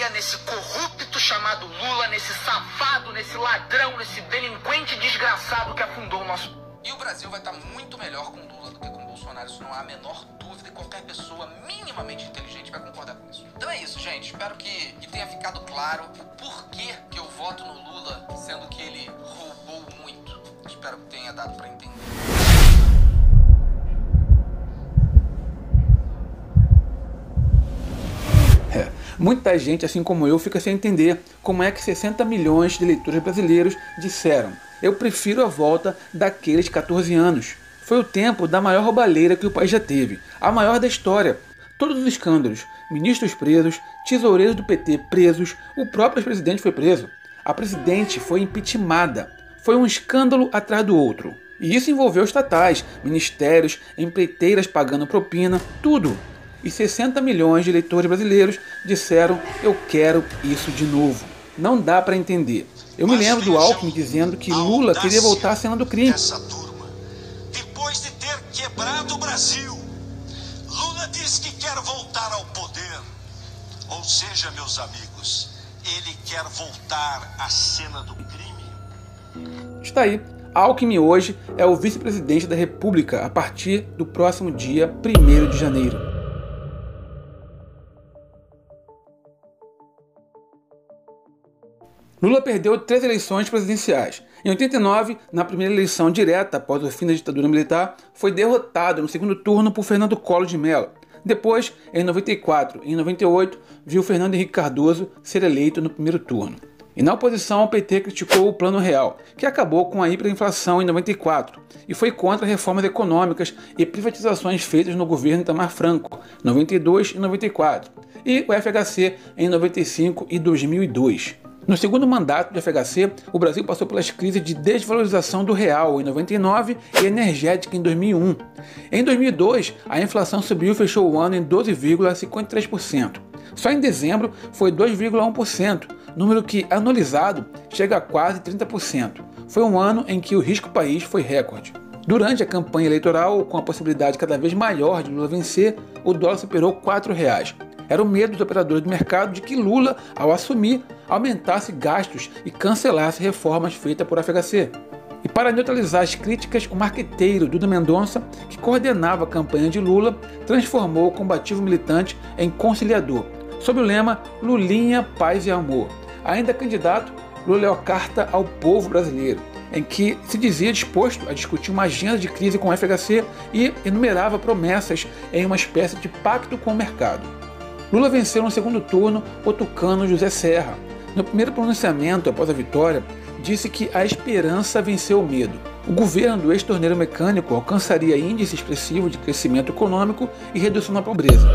confia nesse corrupto chamado Lula, nesse safado, nesse ladrão, nesse delinquente desgraçado que afundou o nosso... E o Brasil vai estar muito melhor com Lula do que com Bolsonaro, isso não há a menor dúvida, e qualquer pessoa minimamente inteligente vai concordar com isso. Então é isso, gente, espero que tenha ficado claro o porquê que eu voto no Lula, sendo que ele roubou muito. Espero que tenha dado para entender. Muita gente, assim como eu, fica sem entender como é que 60 milhões de eleitores brasileiros disseram: eu prefiro a volta daqueles 14 anos. Foi o tempo da maior roubalheira que o país já teve, a maior da história. Todos os escândalos, ministros presos, tesoureiros do PT presos, o próprio presidente foi preso. A presidente foi impeachmentada. Foi um escândalo atrás do outro. E isso envolveu estatais, ministérios, empreiteiras pagando propina, tudo. E 60 milhões de eleitores brasileiros disseram: eu quero isso de novo. Não dá para entender. Eu me lembro do Alckmin dizendo que Lula queria voltar à cena do crime. Essa turma, depois de ter quebrado o Brasil, Lula diz que quer voltar ao poder. Ou seja, meus amigos, ele quer voltar à cena do crime. Está aí. Alckmin hoje é o vice-presidente da República a partir do próximo dia 1º de janeiro. Lula perdeu 3 eleições presidenciais. Em 89, na primeira eleição direta após o fim da ditadura militar, foi derrotado no segundo turno por Fernando Collor de Mello. Depois, em 94 e em 98, viu Fernando Henrique Cardoso ser eleito no primeiro turno. E na oposição, o PT criticou o Plano Real, que acabou com a hiperinflação em 94, e foi contra reformas econômicas e privatizações feitas no governo Itamar Franco, 92 e 94, e o FHC em 95 e 2002. No segundo mandato do FHC, o Brasil passou pelas crises de desvalorização do real em 99 e energética em 2001. Em 2002, a inflação subiu e fechou o ano em 12,53%. Só em dezembro foi 2,1%, número que, anualizado, chega a quase 30%. Foi um ano em que o risco país foi recorde. Durante a campanha eleitoral, com a possibilidade cada vez maior de Lula vencer, o dólar superou R$ 4,00. Era o medo dos operadores do mercado de que Lula, ao assumir, aumentasse gastos e cancelasse reformas feitas por FHC. E para neutralizar as críticas, o marqueteiro Duda Mendonça, que coordenava a campanha de Lula, transformou o combativo militante em conciliador, sob o lema Lulinha, Paz e Amor. Ainda candidato, Lula leu a carta ao povo brasileiro, em que se dizia disposto a discutir uma agenda de crise com o FHC e enumerava promessas em uma espécie de pacto com o mercado. Lula venceu no segundo turno o tucano José Serra. No primeiro pronunciamento após a vitória, disse que a esperança venceu o medo. O governo do ex-torneiro mecânico alcançaria índice expressivo de crescimento econômico e redução da pobreza.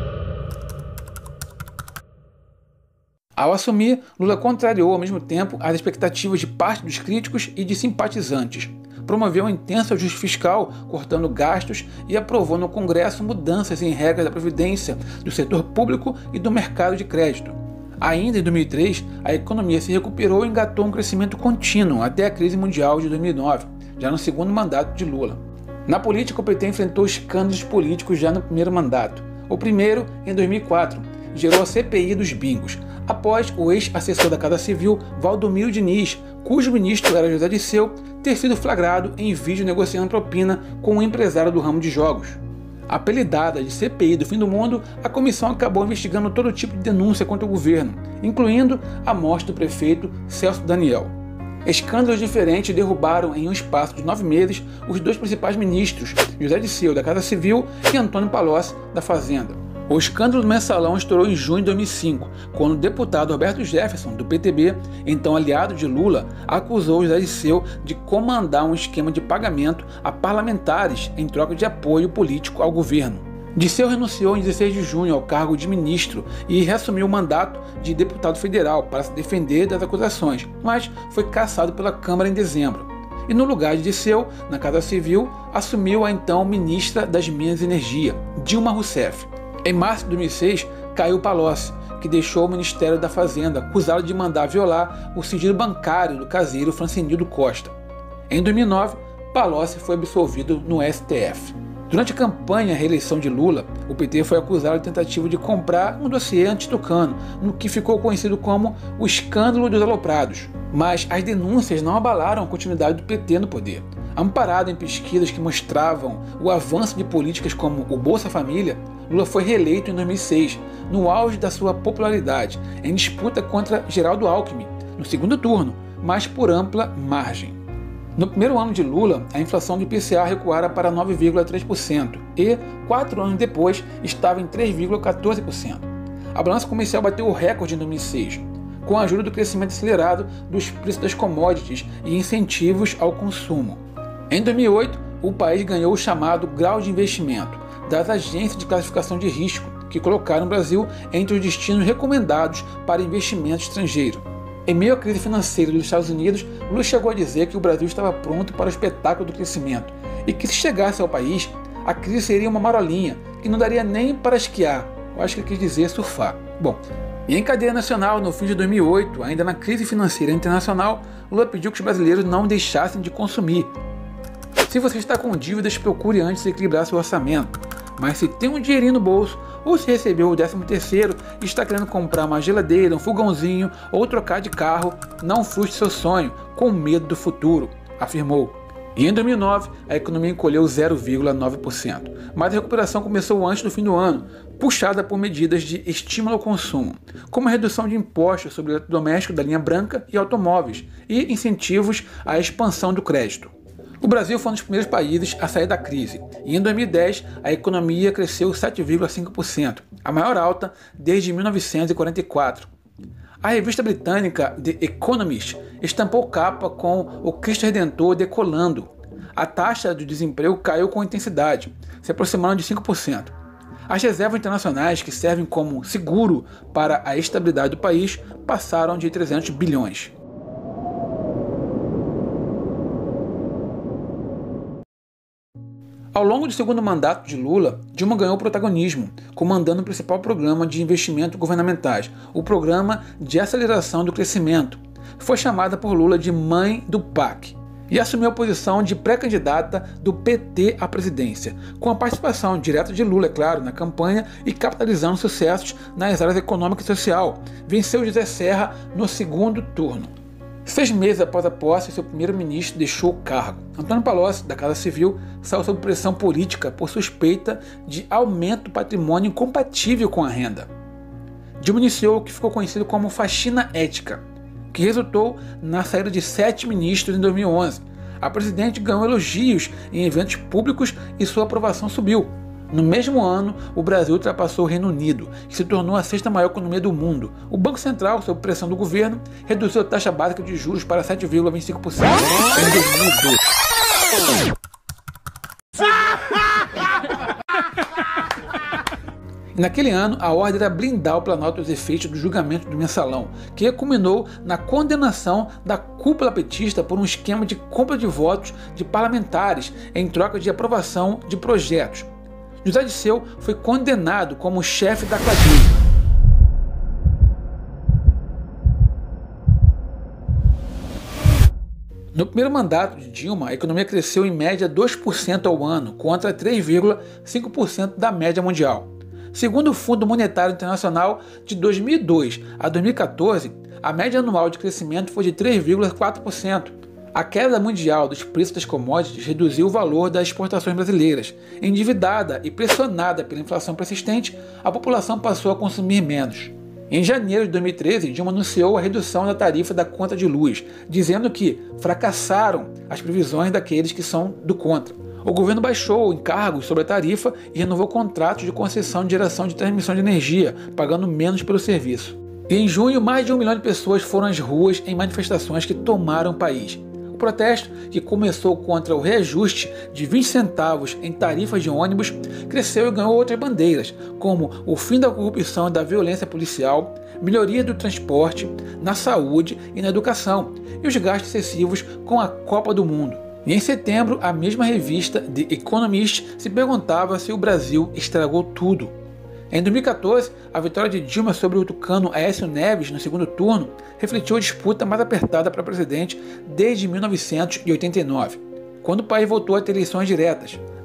Ao assumir, Lula contrariou ao mesmo tempo as expectativas de parte dos críticos e de simpatizantes. Promoveu um intenso ajuste fiscal, cortando gastos, e aprovou no Congresso mudanças em regras da Previdência, do setor público e do mercado de crédito. Ainda em 2003, a economia se recuperou e engatou um crescimento contínuo até a crise mundial de 2009, já no segundo mandato de Lula. Na política, o PT enfrentou escândalos políticos já no primeiro mandato. O primeiro, em 2004, gerou a CPI dos bingos, após o ex-assessor da Casa Civil, Valdomiro Diniz, cujo ministro era José Dirceu, ter sido flagrado em vídeo negociando propina com um empresário do ramo de jogos. Apelidada de CPI do fim do mundo, a comissão acabou investigando todo tipo de denúncia contra o governo, incluindo a morte do prefeito Celso Daniel. Escândalos diferentes derrubaram em um espaço de 9 meses os 2 principais ministros, José Dirceu da Casa Civil e Antônio Palocci da Fazenda. O escândalo do mensalão estourou em junho de 2005, quando o deputado Roberto Jefferson, do PTB, então aliado de Lula, acusou José Dirceu de comandar um esquema de pagamento a parlamentares em troca de apoio político ao governo. Dirceu renunciou em 16 de junho ao cargo de ministro e reassumiu o mandato de deputado federal para se defender das acusações, mas foi cassado pela Câmara em dezembro. E no lugar de Dirceu, na Casa Civil, assumiu a então ministra das Minas e Energia, Dilma Rousseff. Em março de 2006, caiu Palocci, que deixou o Ministério da Fazenda, acusado de mandar violar o sigilo bancário do caseiro Francenildo Costa. Em 2009, Palocci foi absolvido no STF. Durante a campanha à reeleição de Lula, o PT foi acusado de tentativa de comprar um dossiê anti-tucano, no que ficou conhecido como o escândalo dos aloprados. Mas as denúncias não abalaram a continuidade do PT no poder. Amparado em pesquisas que mostravam o avanço de políticas como o Bolsa Família, Lula foi reeleito em 2006, no auge da sua popularidade, em disputa contra Geraldo Alckmin, no segundo turno, mas por ampla margem. No primeiro ano de Lula, a inflação do IPCA recuara para 9,3% e, 4 anos depois, estava em 3,14%. A balança comercial bateu o recorde em 2006, com a ajuda do crescimento acelerado dos preços das commodities e incentivos ao consumo. Em 2008, o país ganhou o chamado grau de investimento das agências de classificação de risco, que colocaram o Brasil entre os destinos recomendados para investimento estrangeiro. Em meio à crise financeira dos Estados Unidos, Lula chegou a dizer que o Brasil estava pronto para o espetáculo do crescimento e que, se chegasse ao país, a crise seria uma marolinha que não daria nem para esquiar. Eu acho que ele quis dizer surfar. Bom, e em cadeia nacional, no fim de 2008, ainda na crise financeira internacional, Lula pediu que os brasileiros não deixassem de consumir. Se você está com dívidas, procure antes equilibrar seu orçamento. Mas se tem um dinheirinho no bolso, ou se recebeu o 13º e está querendo comprar uma geladeira, um fogãozinho ou trocar de carro, não frustre seu sonho com medo do futuro, afirmou. E em 2009, a economia encolheu 0,9%, mas a recuperação começou antes do fim do ano, puxada por medidas de estímulo ao consumo, como a redução de impostos sobre o eletrodoméstico da linha branca e automóveis e incentivos à expansão do crédito. O Brasil foi um dos primeiros países a sair da crise, e em 2010 a economia cresceu 7,5%, a maior alta desde 1944. A revista britânica The Economist estampou capa com o Cristo Redentor decolando. A taxa de desemprego caiu com intensidade, se aproximando de 5%. As reservas internacionais, que servem como seguro para a estabilidade do país, passaram de 300 bilhões. Ao longo do segundo mandato de Lula, Dilma ganhou protagonismo, comandando o principal programa de investimento governamentais, o Programa de Aceleração do Crescimento. Foi chamada por Lula de mãe do PAC e assumiu a posição de pré-candidata do PT à presidência, com a participação direta de Lula, é claro, na campanha e capitalizando sucessos nas áreas econômica e social. Venceu José Serra no segundo turno. 6 meses após a posse, seu primeiro-ministro deixou o cargo. Antônio Palocci, da Casa Civil, saiu sob pressão política por suspeita de aumento do patrimônio incompatível com a renda. Dilma iniciou o que ficou conhecido como faxina ética, que resultou na saída de 7 ministros em 2011. A presidente ganhou elogios em eventos públicos e sua aprovação subiu. No mesmo ano, o Brasil ultrapassou o Reino Unido, que se tornou a 6ª maior economia do mundo. O Banco Central, sob pressão do governo, reduziu a taxa básica de juros para 7,25% em 2012. Naquele ano, a ordem era blindar o Planalto dos efeitos do julgamento do mensalão, que culminou na condenação da cúpula petista por um esquema de compra de votos de parlamentares em troca de aprovação de projetos. José Dirceu foi condenado como chefe da quadrilha. No primeiro mandato de Dilma, a economia cresceu em média 2% ao ano, contra 3,5% da média mundial. Segundo o Fundo Monetário Internacional, de 2002 a 2014, a média anual de crescimento foi de 3,4%. A queda mundial dos preços das commodities reduziu o valor das exportações brasileiras. Endividada e pressionada pela inflação persistente, a população passou a consumir menos. Em janeiro de 2013, Dilma anunciou a redução da tarifa da conta de luz, dizendo que fracassaram as previsões daqueles que são do contra. O governo baixou encargos sobre a tarifa e renovou contratos de concessão de geração de transmissão de energia, pagando menos pelo serviço. E em junho, mais de 1 milhão de pessoas foram às ruas em manifestações que tomaram o país. O protesto, que começou contra o reajuste de 20 centavos em tarifas de ônibus, cresceu e ganhou outras bandeiras, como o fim da corrupção e da violência policial, melhoria do transporte, na saúde e na educação, e os gastos excessivos com a Copa do Mundo. E em setembro, a mesma revista The Economist se perguntava se o Brasil estragou tudo. Em 2014, a vitória de Dilma sobre o tucano Aécio Neves no segundo turno refletiu a disputa mais apertada para presidente desde 1989, quando o país voltou a ter eleições diretas.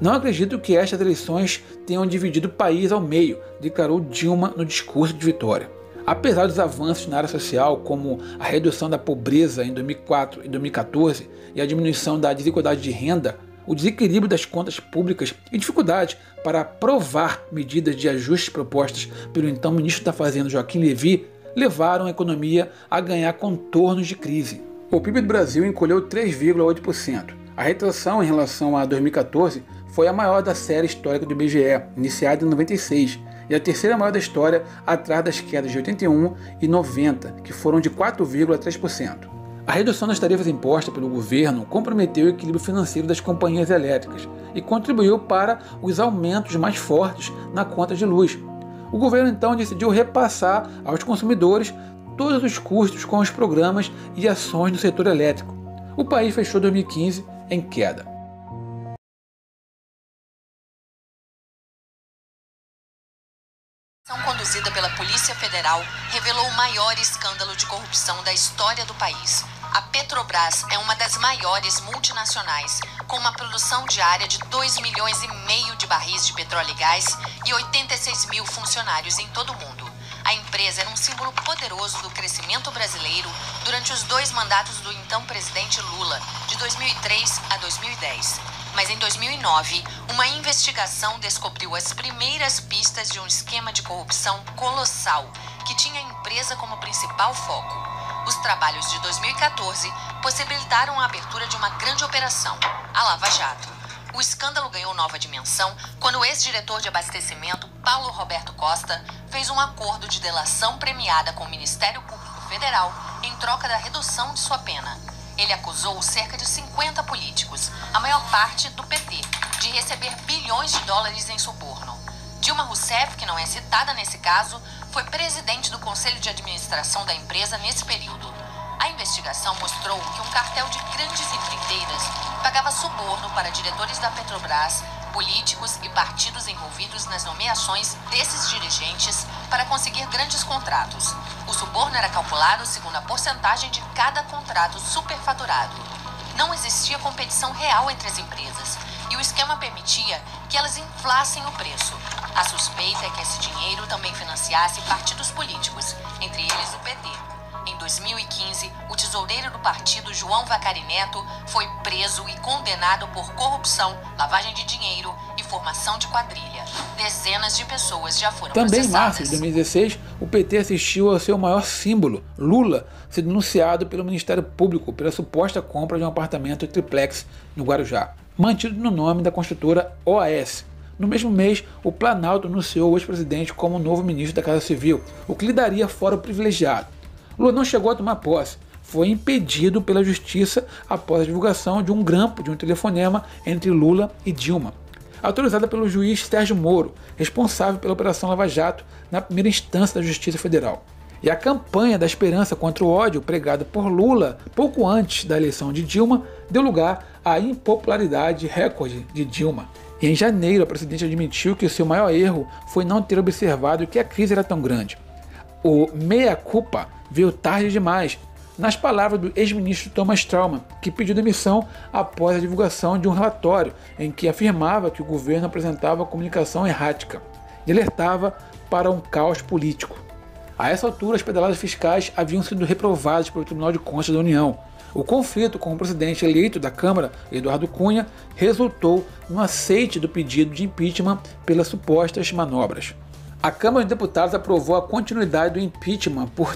Não acredito que estas eleições tenham dividido o país ao meio, declarou Dilma no discurso de vitória. Apesar dos avanços na área social, como a redução da pobreza em 2004 e 2014 e a diminuição da desigualdade de renda, o desequilíbrio das contas públicas e dificuldade para aprovar medidas de ajustes propostas pelo então ministro da Fazenda Joaquim Levy levaram a economia a ganhar contornos de crise. O PIB do Brasil encolheu 3,8%. A retração em relação a 2014 foi a maior da série histórica do IBGE, iniciada em 96, e a terceira maior da história, atrás das quedas de 81 e 90, que foram de 4,3%. A redução das tarifas impostas pelo governo comprometeu o equilíbrio financeiro das companhias elétricas e contribuiu para os aumentos mais fortes na conta de luz. O governo então decidiu repassar aos consumidores todos os custos com os programas e ações do setor elétrico. O país fechou 2015 em queda. A operação conduzida pela Polícia Federal revelou o maior escândalo de corrupção da história do país. A Petrobras é uma das maiores multinacionais, com uma produção diária de 2,5 milhões de barris de petróleo e gás e 86 mil funcionários em todo o mundo. A empresa era um símbolo poderoso do crescimento brasileiro durante os 2 mandatos do então presidente Lula, de 2003 a 2010. Mas em 2009, uma investigação descobriu as primeiras pistas de um esquema de corrupção colossal que tinha a empresa como principal foco. Os trabalhos de 2014 possibilitaram a abertura de uma grande operação, a Lava Jato. O escândalo ganhou nova dimensão quando o ex-diretor de abastecimento, Paulo Roberto Costa, fez um acordo de delação premiada com o Ministério Público Federal em troca da redução de sua pena. Ele acusou cerca de 50 políticos, a maior parte do PT, de receber bilhões de dólares em suborno. Dilma Rousseff, que não é citada nesse caso, foi presidente do Conselho de Administração da empresa nesse período. A investigação mostrou que um cartel de grandes empreiteiras pagava suborno para diretores da Petrobras, políticos e partidos envolvidos nas nomeações desses dirigentes para conseguir grandes contratos. O suborno era calculado segundo a porcentagem de cada contrato superfaturado. Não existia competição real entre as empresas e o esquema permitia que elas inflassem o preço. A suspeita é que esse dinheiro também financiasse partidos políticos, entre eles o PT. Em 2015, o tesoureiro do partido, João Vacari Neto, foi preso e condenado por corrupção, lavagem de dinheiro e formação de quadrilha. Dezenas de pessoas já foram Também processadas. em março de 2016, o PT assistiu ao seu maior símbolo, Lula, ser denunciado pelo Ministério Público pela suposta compra de um apartamento triplex no Guarujá, mantido no nome da construtora OAS. No mesmo mês, o Planalto anunciou o ex-presidente como novo ministro da Casa Civil, o que lhe daria foro privilegiado. Lula não chegou a tomar posse, foi impedido pela justiça após a divulgação de um grampo de um telefonema entre Lula e Dilma, autorizada pelo juiz Sérgio Moro, responsável pela Operação Lava Jato na primeira instância da Justiça Federal. E a campanha da esperança contra o ódio pregada por Lula pouco antes da eleição de Dilma deu lugar à impopularidade recorde de Dilma. E em janeiro, a presidente admitiu que o seu maior erro foi não ter observado que a crise era tão grande. O meia-culpa veio tarde demais, nas palavras do ex-ministro Thomas Traumann, que pediu demissão após a divulgação de um relatório em que afirmava que o governo apresentava comunicação errática e alertava para um caos político. A essa altura, as pedaladas fiscais haviam sido reprovadas pelo Tribunal de Contas da União. O conflito com o presidente eleito da Câmara, Eduardo Cunha, resultou no aceite do pedido de impeachment pelas supostas manobras. A Câmara de Deputados aprovou a continuidade do impeachment por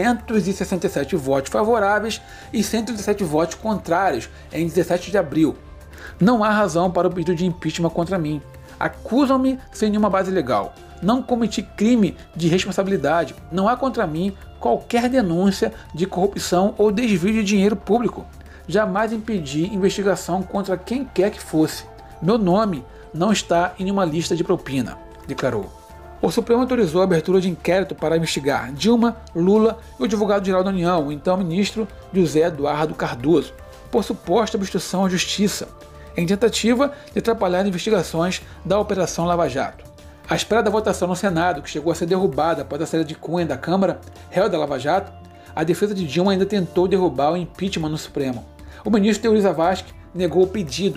367 votos favoráveis e 117 votos contrários em 17 de abril. Não há razão para o pedido de impeachment contra mim. Acusam-me sem nenhuma base legal. Não cometi crime de responsabilidade. Não há contra mim qualquer denúncia de corrupção ou desvio de dinheiro público. Jamais impedi investigação contra quem quer que fosse. Meu nome não está em nenhuma lista de propina, declarou. O Supremo autorizou a abertura de inquérito para investigar Dilma, Lula e o advogado-geral da União, o então ministro José Eduardo Cardoso, por suposta obstrução à justiça, em tentativa de atrapalhar as investigações da Operação Lava Jato. À espera da votação no Senado, que chegou a ser derrubada após a saída de Cunha da Câmara, réu da Lava Jato, a defesa de Dilma ainda tentou derrubar o impeachment no Supremo. O ministro Teori Zavascki negou o pedido.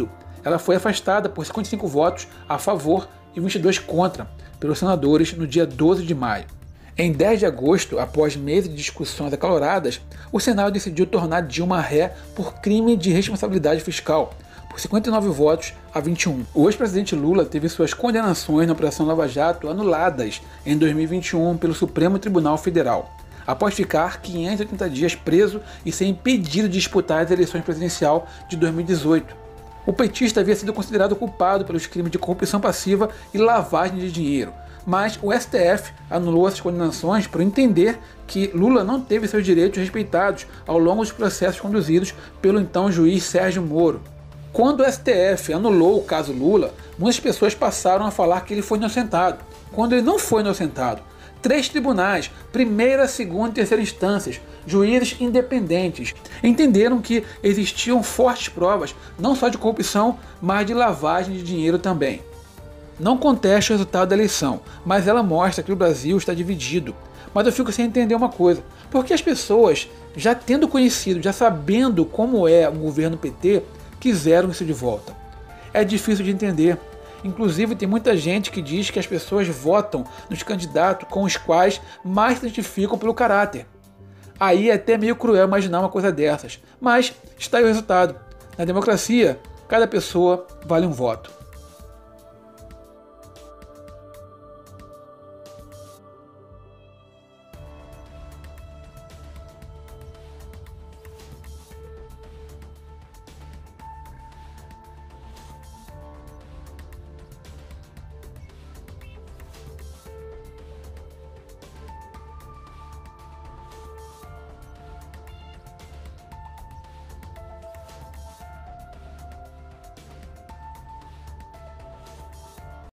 ela foi afastada por 55 votos a favor e 22 contra pelos senadores no dia 12 de maio. Em 10 de agosto, após meses de discussões acaloradas, o Senado decidiu tornar Dilma ré por crime de responsabilidade fiscal, por 59 votos a 21. O ex-presidente Lula teve suas condenações na Operação Lava Jato anuladas em 2021 pelo Supremo Tribunal Federal, após ficar 580 dias preso e ser impedido de disputar as eleições presidenciais de 2018. O petista havia sido considerado culpado pelos crimes de corrupção passiva e lavagem de dinheiro, mas o STF anulou essas condenações por entender que Lula não teve seus direitos respeitados ao longo dos processos conduzidos pelo então juiz Sérgio Moro. Quando o STF anulou o caso Lula, muitas pessoas passaram a falar que ele foi inocentado, quando ele não foi inocentado. 3 tribunais, primeira, segunda e terceira instâncias, juízes independentes, entenderam que existiam fortes provas, não só de corrupção, mas de lavagem de dinheiro também. Não contesto o resultado da eleição, mas ela mostra que o Brasil está dividido. Mas eu fico sem entender uma coisa, porque as pessoas, já tendo conhecido, já sabendo como é o governo PT, quiseram isso de volta. É difícil de entender. Inclusive tem muita gente que diz que as pessoas votam nos candidatos com os quais mais se identificam pelo caráter. Aí é até meio cruel imaginar uma coisa dessas, mas está aí o resultado. Na democracia, cada pessoa vale um voto.